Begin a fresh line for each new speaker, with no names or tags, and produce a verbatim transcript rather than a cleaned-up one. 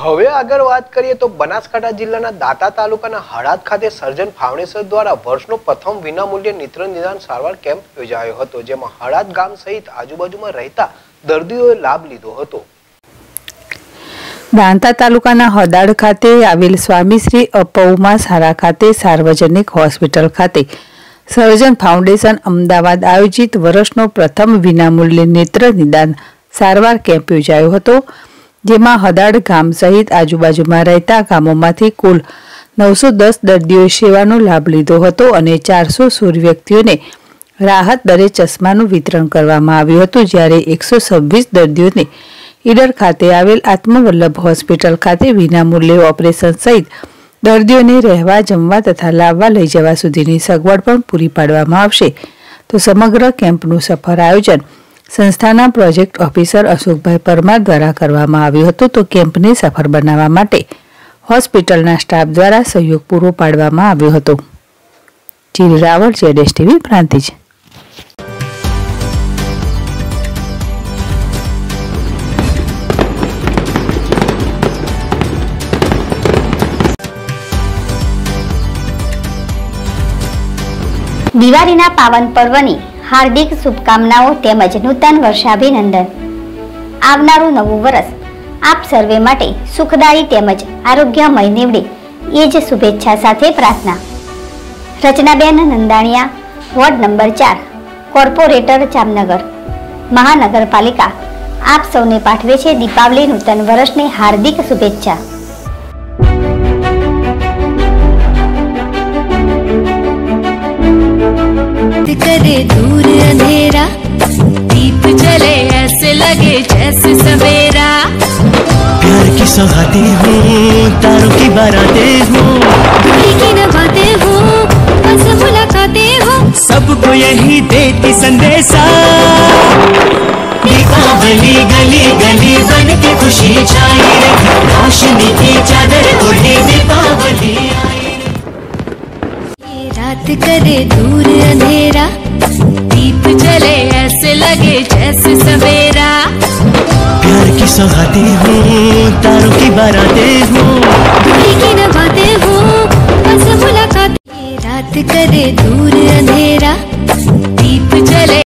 હવે આગળ વાત કરીએ તો બનાસકાંઠા જિલ્લાના દાંતા તાલુકાના હળાદ ખાતે સર્જન ફાઉન્ડેશન દ્વારા વર્ષનો પ્રથમ વિનામૂલ્યે નેત્ર નિદાન સારવાર કેમ્પ યોજાયો હતો, જેમાં હળાદ ગામ સહિત આજુબાજુમાં રહેતા દર્દીઓએ લાભ લીધો હતો।
દાંતા તાલુકાના હળાદ ખાતે આવેલ સ્વામી શ્રી અપૌમા સારા ખાતે સાર્વજનિક હોસ્પિટલ ખાતે સર્જન ફાઉન્ડેશન અમદાવાદ આયોજિત વર્ષનો પ્રથમ વિનામૂલ્યે નેત્ર નિદાન સારવાર કેમ્પ યોજાયો હતો, જેમાં હળાદ ગામ સહિત આજુબાજુમાં રહેતા ગામોમાંથી કુલ નવસો દસ દર્દીઓએ સેવાનો લાભ લીધો હતો અને ચારસો સોળ વ્યક્તિઓને રાહત દરે ચશ્માનું વિતરણ કરવામાં આવ્યું હતું, જ્યારે એકસો છવ્વીસ દર્દીઓને ઈડર ખાતે આવેલ આત્મવલ્લભ હોસ્પિટલ ખાતે વિનામૂલ્યે ઓપરેશન સહિત દર્દીઓને રહેવા, જમવા તથા લાવવા લઈ જવા સુધીની સગવડ પણ પૂરી પાડવામાં આવશે। તો સમગ્ર કેમ્પનું સફળ આયોજન સંસ્થાના પ્રોજેક્ટ ઓફિસર અશોકભાઈ પરમાર દ્વારા કરવામાં આવ્યું હતું। તો કેમ્પને સફળ બનાવવા માટે હોસ્પિટલના સ્ટાફ દ્વારા સહયોગ પૂરો પાડવામાં આવ્યો હતો। ચીર રાવળ, જેડેશ ટીવી, પ્રાંતિજ।
દિવાળીના પાવન પર્વની हार्दिक शुभकामनाओं तेमज नूतन वर्षाभिनंदन। आवनारू नवुं वर्ष आप सर्वे माटे सुखदायी तेमज आरोग्यमय निवडे ए ज शुभेच्छा साथे प्रार्थना। रचनाबेन नंदाणिया, वोर्ड नंबर चार, कोर्पोरेटर जामनगर, महानगरपालिका आप सौने पाठवे छे दीपावली नूतन वर्षनी हार्दिक शुभेच्छा।
करे दूर अंधेरा, दीप जले ऐसे लगे जैसे सवेरा।
प्यार की सौगातें हूँ, तारों की बारातें हूँ,
दूरी की नवातें हूँ, बस मुलाकातें हूँ,
सबको यही देती संदेशा। दीपावली गली गली बन के खुशी छाई रे, रोशनी की चादर ओढ़े दीपावली आई।
ये रात करे दूर अंधेरा, दीप जले ऐसे लगे जैसे सवेरा।
प्यार की सौगातें हूँ, तारों की बारातें हूँ,
दूरी की नवातें हूँ, बस मुलाकातें। ये रात करे दूर अंधेरा, दीप जले